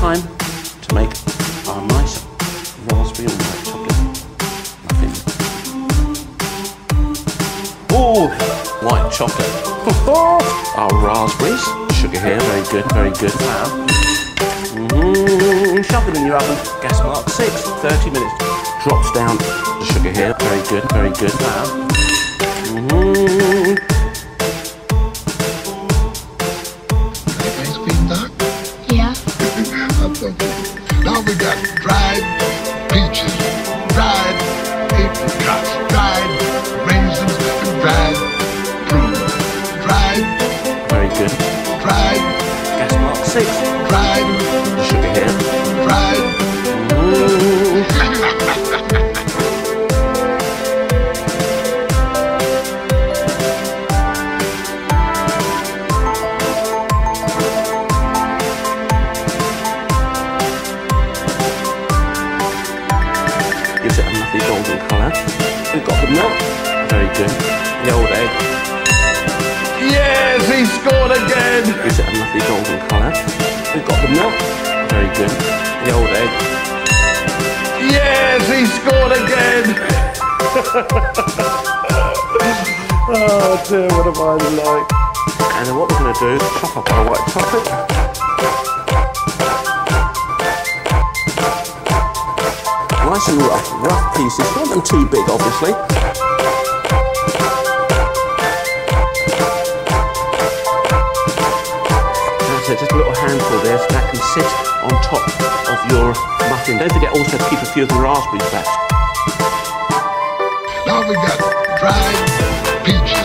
time to make our nice raspberry and white chocolate muffin. Oh, white chocolate. Our raspberries, sugar here, very good, very good. Flour. Shove them in your oven, gas mark 6, 30 minutes. Drops down the sugar here, very good, very good. Flour. Ice cream, Doc? Yeah. Now we got dried peaches, dried apricots, dried raisins, and dried prunes. Dried. Very good. Dried. Gas mark 6. Dried. Sugar here. Dried. Gives it a lovely golden colour. We've got the milk. Very good. The old egg. Yes, he scored again. Gives it a lovely golden colour. We've got the milk. Very good. The old egg. Yes, he scored again. Oh dear, what am I like? And then what we're going to do is chop up our white chocolate. Nice and rough pieces. You want them too big, obviously. That's it, just a little handful there so that can sit on top of your muffin. Don't forget also to keep a few of the raspberries back. Now we got dried peaches.